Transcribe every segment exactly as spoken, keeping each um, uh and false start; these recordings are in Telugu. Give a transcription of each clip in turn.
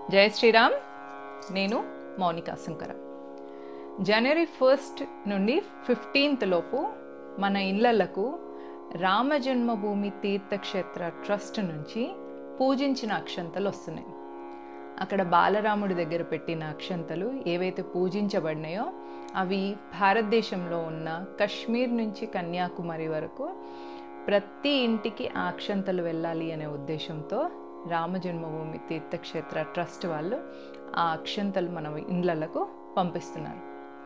జై శ్రీరామ్. నేను మౌనికా శంకర. జనవరి ఫస్ట్ నుండి ఫిఫ్టీన్త్ లోపు మన ఇళ్లకు రామజన్మభూమి తీర్థక్షేత్ర ట్రస్ట్ నుంచి పూజించిన అక్షంతలు వస్తున్నాయి. అక్కడ బాలరాముడి దగ్గర పెట్టిన అక్షంతలు ఏవైతే పూజించబడినాయో అవి భారతదేశంలో ఉన్న కశ్మీర్ నుంచి కన్యాకుమారి వరకు ప్రతి ఇంటికి ఆ అక్షంతలు వెళ్ళాలి అనే ఉద్దేశంతో రామజన్మభూమి తీర్థక్షేత్ర ట్రస్ట్ వాళ్ళు ఆ అక్షంతలు మన ఇండ్లకు పంపిస్తున్నారు.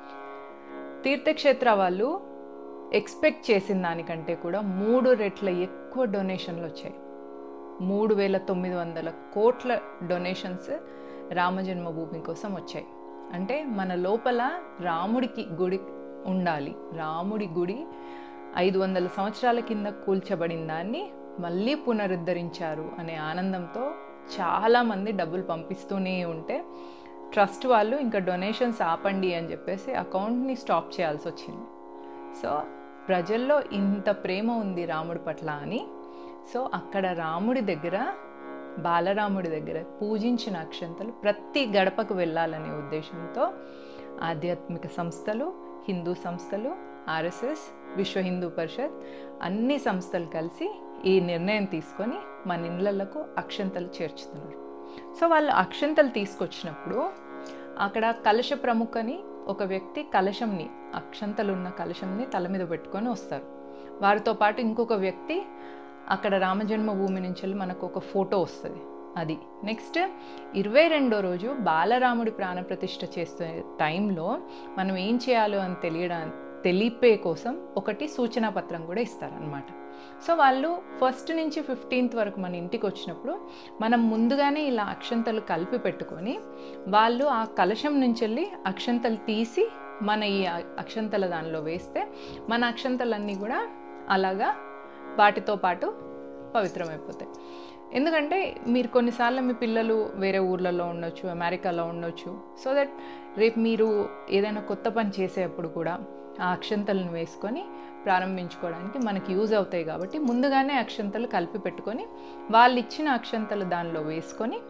తీర్థక్షేత్ర వాళ్ళు ఎక్స్పెక్ట్ చేసిన దానికంటే కూడా మూడు రెట్ల ఎక్కువ డొనేషన్లు వచ్చాయి. మూడు వేల తొమ్మిది వందల కోట్ల డొనేషన్స్ రామజన్మభూమి కోసం వచ్చాయి. అంటే మన లోపల రాముడికి గుడి ఉండాలి, రాముడి గుడి ఐదు వందల సంవత్సరాల కింద కూల్చబడిన దాన్ని మళ్ళీ పునరుద్ధరించారు అనే ఆనందంతో చాలామంది డబ్బులు పంపిస్తూనే ఉంటే ట్రస్ట్ వాళ్ళు ఇంకా డొనేషన్స్ ఆపండి అని చెప్పేసి అకౌంట్ని స్టాప్ చేయాల్సి వచ్చింది. సో ప్రజల్లో ఇంత ప్రేమ ఉంది రాముడి పట్ల అని, సో అక్కడ రాముడి దగ్గర బాలరాముడి దగ్గర పూజించిన అక్షంతలు ప్రతి గడపకు వెళ్ళాలనే ఉద్దేశంతో ఆధ్యాత్మిక సంస్థలు, హిందూ సంస్థలు, ఆర్ఎస్ఎస్, విశ్వ హిందూ పరిషత్ అన్ని సంస్థలు కలిసి ఈ నిర్ణయం తీసుకొని మన ఇళ్లకు అక్షంతలు చేర్చుతున్నారు. సో వాళ్ళు అక్షంతలు తీసుకొచ్చినప్పుడు అక్కడ కలశ ప్రముఖని ఒక వ్యక్తి కలశంని అక్షంతలు ఉన్న కలశంని తల మీద పెట్టుకొని వస్తారు. వారితో పాటు ఇంకొక వ్యక్తి అక్కడ రామజన్మభూమి నుంచి వెళ్ళి మనకు ఒక ఫోటో వస్తుంది. అది నెక్స్ట్ ఇరవై రెండో రోజు బాలరాముడి ప్రాణప్రతిష్ఠ చేసే టైంలో మనం ఏం చేయాలో అని తెలియడానికి తెలిపే కోసం ఒకటి సూచనా పత్రం కూడా ఇస్తారనమాట. సో వాళ్ళు ఫస్ట్ నుంచి ఫిఫ్టీన్త్ వరకు మన ఇంటికి వచ్చినప్పుడు మనం ముందుగానే ఇలా అక్షంతలు కలిపి పెట్టుకొని వాళ్ళు ఆ కలశం నుంచి వెళ్ళి అక్షంతలు తీసి మన ఈ అక్షంతల దానిలో వేస్తే మన అక్షంతలన్నీ కూడా అలాగా వాటితో పాటు పవిత్రమైపోతాయి. ఎందుకంటే మీరు కొన్నిసార్లు మీ పిల్లలు వేరే ఊర్లలో ఉండొచ్చు, అమెరికాలో ఉండొచ్చు. సో దట్ రేపు మీరు ఏదైనా కొత్త పని చేసేటప్పుడు కూడా ఆ అక్షంతలను వేసుకొని ప్రారంభించుకోవడానికి మనకి యూజ్ అవుతాయి. కాబట్టి ముందుగానే అక్షంతలు కలిపి పెట్టుకొని వాళ్ళు ఇచ్చిన అక్షంతలు దానిలో వేసుకొని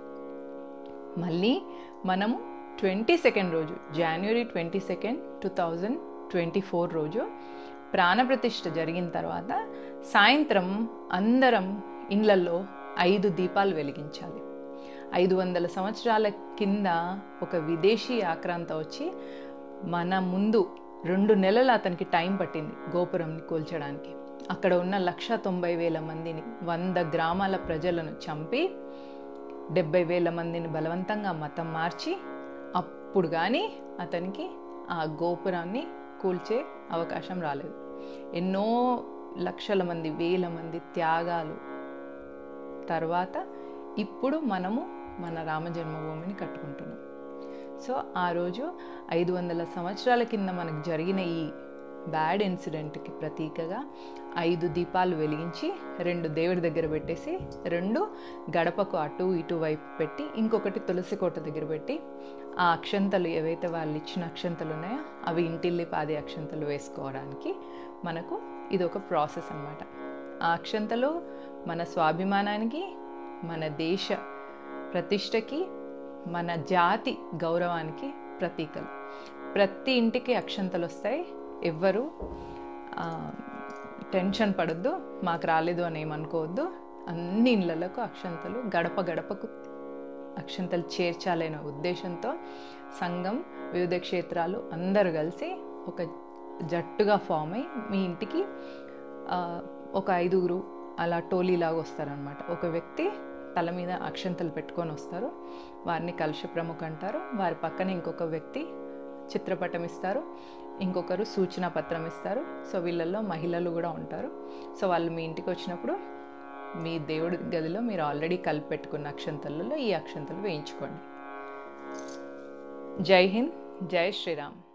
మళ్ళీ మనము ట్వంటీ సెకండ్ రోజు జనవరి twenty second two thousand twenty four రోజు ప్రాణప్రతిష్ఠ జరిగిన తర్వాత సాయంత్రం అందరం ఇండ్లలో ఐదు దీపాలు వెలిగించాలి. ఐదు వందల సంవత్సరాల కింద ఒక విదేశీ ఆక్రాంత వచ్చి మన ముందు రెండు నెలలు అతనికి టైం పట్టింది గోపురంని కూల్చడానికి. అక్కడ ఉన్న లక్ష తొంభై వేల మందిని, వంద గ్రామాల ప్రజలను చంపి డెబ్బై వేల మందిని బలవంతంగా మతం మార్చి అప్పుడు కానీ అతనికి ఆ గోపురాన్ని కూల్చే అవకాశం రాలేదు. ఎన్నో లక్షల మంది, వేల మంది త్యాగాలు తర్వాత ఇప్పుడు మనము మన రామజన్మభూమిని కట్టుకుంటున్నాం. సో ఆ రోజు ఐదు వందల సంవత్సరాల కింద మనకు జరిగిన ఈ బ్యాడ్ ఇన్సిడెంట్కి ప్రతీకగా ఐదు దీపాలు వెలిగించి రెండు దేవుడి దగ్గర పెట్టేసి రెండు గడపకు అటు ఇటు వైపు పెట్టి ఇంకొకటి తులసి కోట దగ్గర పెట్టి ఆ అక్షంతలు ఏవైతే వాళ్ళు ఇచ్చిన అక్షంతలు ఉన్నాయో అవి ఇంటిల్లి పాది అక్షంతలు వేసుకోవడానికి మనకు ఇది ఒక ప్రాసెస్ అన్నమాట. ఆ అక్షంతలు మన స్వాభిమానానికి, మన దేశ ప్రతిష్టకి, మన జాతి గౌరవానికి ప్రతీకలు. ప్రతి ఇంటికి అక్షంతలు వస్తాయి. ఎవ్వరు టెన్షన్ పడొద్దు, మాకు రాలేదు అని ఏమనుకోవద్దు. అన్ని ఇళ్ళకు అక్షంతలు గడప గడపకు అక్షంతలు చేర్చాలనే ఉద్దేశంతో సంఘం, వివిధ క్షేత్రాలు అందరూ కలిసి ఒక జట్టుగా ఫామ్ అయ్యి మీ ఇంటికి ఒక ఐదుగురు అలా టోలీలాగా వస్తారనమాట. ఒక వ్యక్తి తల మీద అక్షంతలు పెట్టుకొని వస్తారు, వారిని కలశ ప్రముఖ అంటారు. వారి పక్కన ఇంకొక వ్యక్తి చిత్రపటం ఇస్తారు, ఇంకొకరు సూచనా పత్రం ఇస్తారు. సో వీళ్ళల్లో మహిళలు కూడా ఉంటారు. సో వాళ్ళు మీ ఇంటికి వచ్చినప్పుడు మీ దేవుడి గదిలో మీరు ఆల్రెడీ కలిపి పెట్టుకున్న అక్షంతలలో ఈ అక్షంతలు వేయించుకోండి. జై హింద్, జై శ్రీరామ్.